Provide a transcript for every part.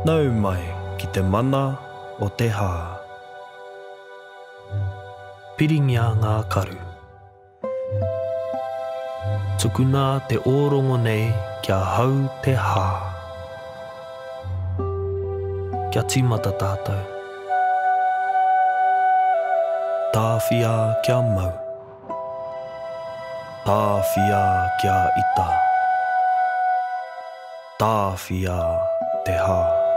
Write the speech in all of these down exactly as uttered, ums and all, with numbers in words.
Nau mai ki te mana o te hā. Piringia ngā karu. Tukuna te ōrongo nei kia hau te hā. Kia timata tātou. Tāwhia kia mau. Tāwhia kia ita. Tāwhia te hā.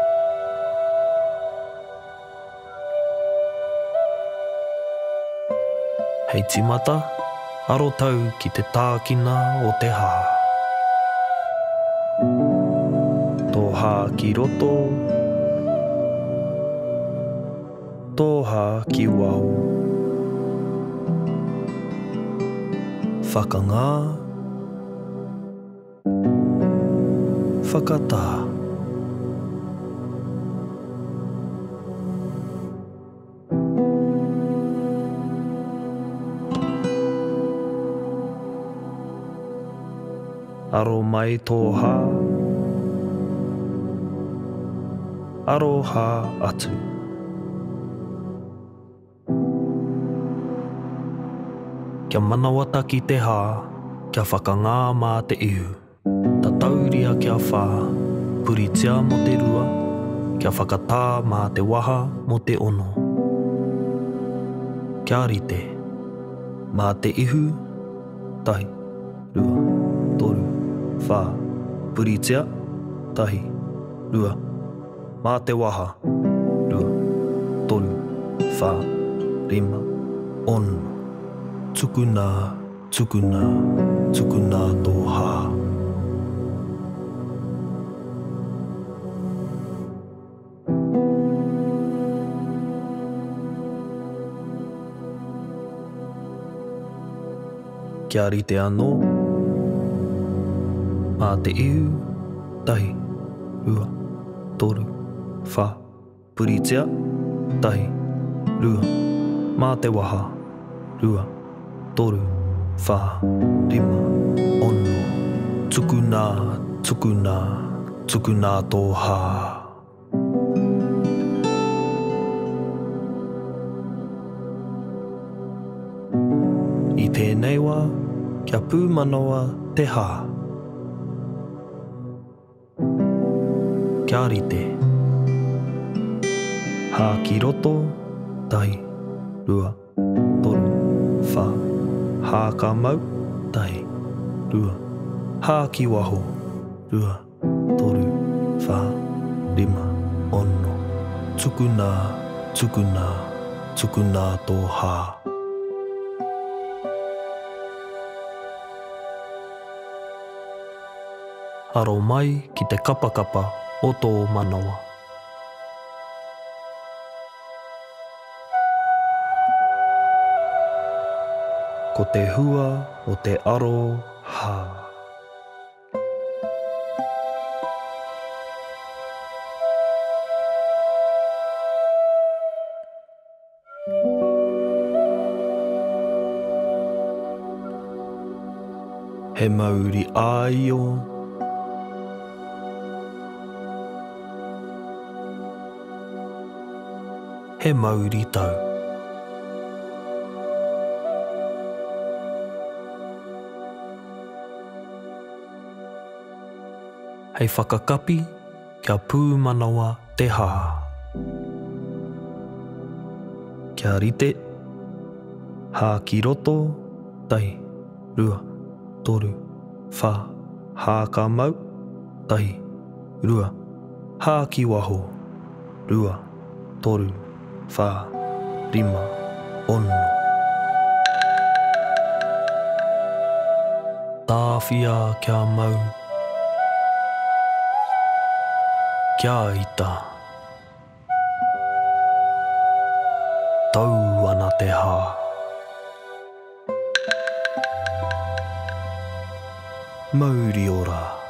Hei timata, aro tau ki te tākina o te hā. Tō hā ki roto, tō hā ki wau. Whakangā, whakatā. Aro mai tō hā, aro hā atu. Kia manawata ki te hā, kia whakangā mā te ihu. Ta tauria kia whā, puritia mo te rua, kia whakatā mā te waha mo te ono. Kia rite, mā te ihu, tahi, rua, toru, whā, puritia, tahi, rua, mā te waha, rua, toru, whā, rima, ono, tukuna, tukuna, tukuna tō hā. Kia rite anō, mā te iu, tahi, rua, toru, whā, puritia, tahi, rua, mā te waha, rua, toru, whā, rima, ono, tukuna, tukuna, tukuna tō hā. I tēnei wā, kia pūmanawa te hā. Kia rite. Hā ki roto, tahi, rua, toru, whā. Hā ka mau, tahi, rua. Hā ki waho, rua, toru, whā, rima, ono. Tukuna, tukuna, tukuna tō hā. Aro mai ki te kapakapa o tō manawa. Ko te hua o te aro hā. He mauri āio. He mauri tau. Hei whakakapi kia pūmanawa te hā. Kia rite, hā ki roto, tahi, rua, toru, whā, hā ka mau, tahi, rua, hā ki waho, rua, toru, whā, rima, ono. Tāwhia kia mau. Kia ita. Tau ana te hā. Mauri ora.